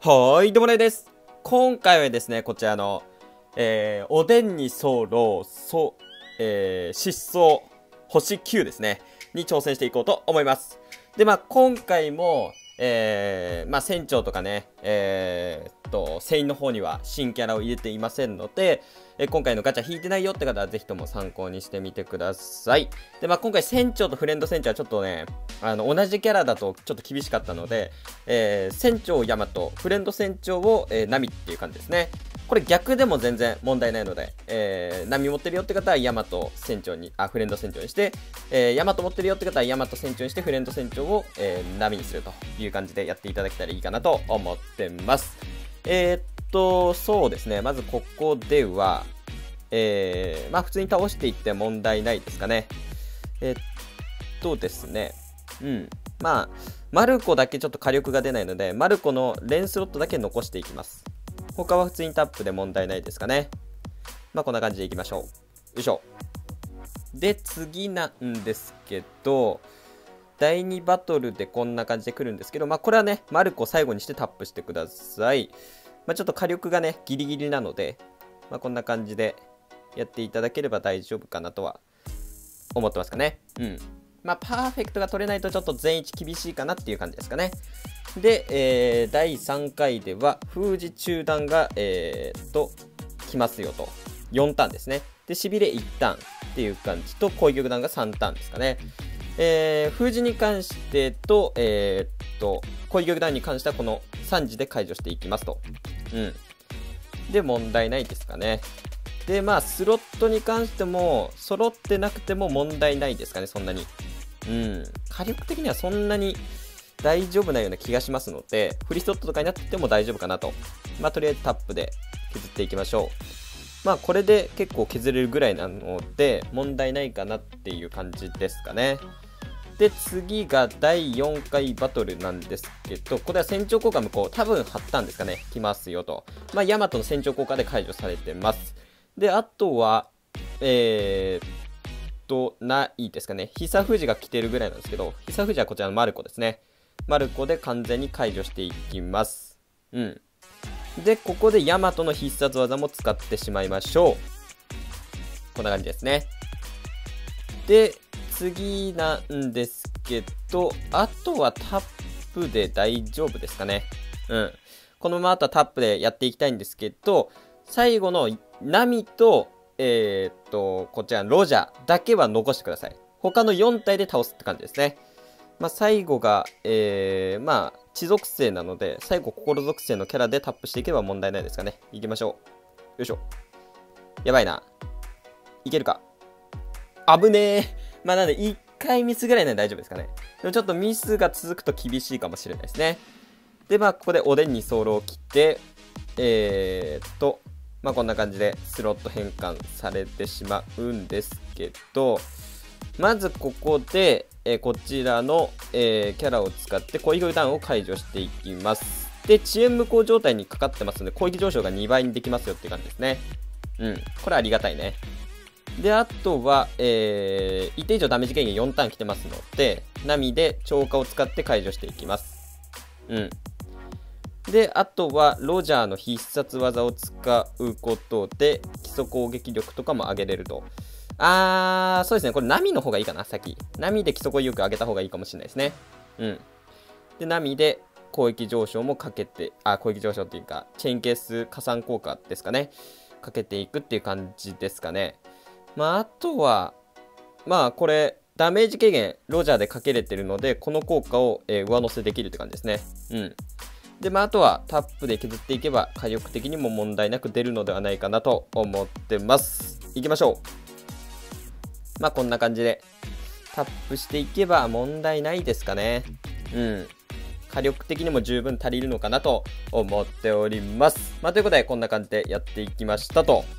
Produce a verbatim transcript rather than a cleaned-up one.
はーい、どうもねです。今回はですね、こちらの、えー、おでんに候、そ、えー、失踪、星きゅうですね、に挑戦していこうと思います。で、まあ、今回も、えー、まあ、船長とかね、えー、っと、船員の方には新キャラを入れていませんので、えー、今回のガチャ引いてないよって方はぜひとも参考にしてみてください。で、まあ、今回船長とフレンド船長はちょっとね、あの、同じキャラだとちょっと厳しかったので、えー、船長ヤマト、フレンド船長を、えー、ナミっていう感じですね。これ逆でも全然問題ないので、えー、ナミ持ってるよって方はヤマト船長に、あ、フレンド船長にして、えー、ヤマト持ってるよって方はヤマト船長にして、フレンド船長を、えー、ナミにするという感じでやっていただけたらいいかなと思ってます。えー、っと、そうですね。まずここでは、えー、まあ普通に倒していって問題ないですかね。えー、っとですね。うん。まあ、マルコだけちょっと火力が出ないので、マルコの連スロットだけ残していきます。他は普通にタップで問題ないですかね。まあこんな感じでいきましょう。よいしょ。で、次なんですけど、だいにバトルでこんな感じで来るんですけど、まあこれはね、マルコ最後にしてタップしてください。まあちょっと火力がね、ギリギリなので、まあこんな感じでやっていただければ大丈夫かなとは思ってますかね。うん。まあパーフェクトが取れないとちょっと全一厳しいかなっていう感じですかね。で、えー、だいさんかいでは封じ中断が、えー、っと来ますよとよんターンですね。でしびれいちターンっていう感じと攻撃弾がさんターンですかね。えー、封じに関してと、えー、っと攻撃弾に関してはこのさんじで解除していきますと。うんで問題ないですかね。でまあスロットに関しても揃ってなくても問題ないですかね。そんなにうん火力的にはそんなに大丈夫なような気がしますので、フリースロットとかになってても大丈夫かなと。まあとりあえずタップで削っていきましょう。まあこれで結構削れるぐらいなので問題ないかなっていう感じですかね。で次がだいよんかいバトルなんですけど、これは船長効果無効、多分貼ったんですかね、来ますよと。まあヤマトの船長効果で解除されてます。であとはえー、っとないですかね、久富士が来てるぐらいなんですけど、久富士はこちらのマルコですね。マルコで完全に解除していきます。うん。で、ここでヤマトの必殺技も使ってしまいましょう。こんな感じですね。で、次なんですけど、あとはタップで大丈夫ですかね。うん。このままあとはタップでやっていきたいんですけど、最後のナミと、えー、っと、こちらのロジャーだけは残してください。他のよん体で倒すって感じですね。まあ、最後が、えー、まあ、地属性なので、最後、心属性のキャラでタップしていけば問題ないですかね。いきましょう。よいしょ。やばいな。いけるか。危ねえ。まあ、なんで、いっかいミスぐらいなら大丈夫ですかね。でもちょっとミスが続くと厳しいかもしれないですね。で、まあ、ここでおでんにソロを切って、えーっと、まあ、こんな感じでスロット変換されてしまうんですけど、まずここで、えー、こちらの、えー、キャラを使って攻撃弾を解除していきます。で、遅延無効状態にかかってますので、攻撃上昇がにばいにできますよっていう感じですね。うん。これありがたいね。で、あとは、えー、一定以上ダメージ軽減よんターン来てますので、ナミで超過を使って解除していきます。うん。で、あとは、ロジャーの必殺技を使うことで、基礎攻撃力とかも上げれると。あー、そうですね。これ、ナミの方がいいかな、先。ナミで基礎攻撃力上げた方がいいかもしれないですね。うん。で、ナミで攻撃上昇もかけて、あ、攻撃上昇っていうか、チェーンケース加算効果ですかね。かけていくっていう感じですかね。まあ、あとは、まあ、これ、ダメージ軽減、ロジャーでかけれてるので、この効果を、えー、上乗せできるって感じですね。うん。で、まあ、あとはタップで削っていけば、火力的にも問題なく出るのではないかなと思ってます。いきましょう。まあ、こんな感じで、タップしていけば問題ないですかね。うん。火力的にも十分足りるのかなと思っております。まあ、ということで、こんな感じでやっていきましたと。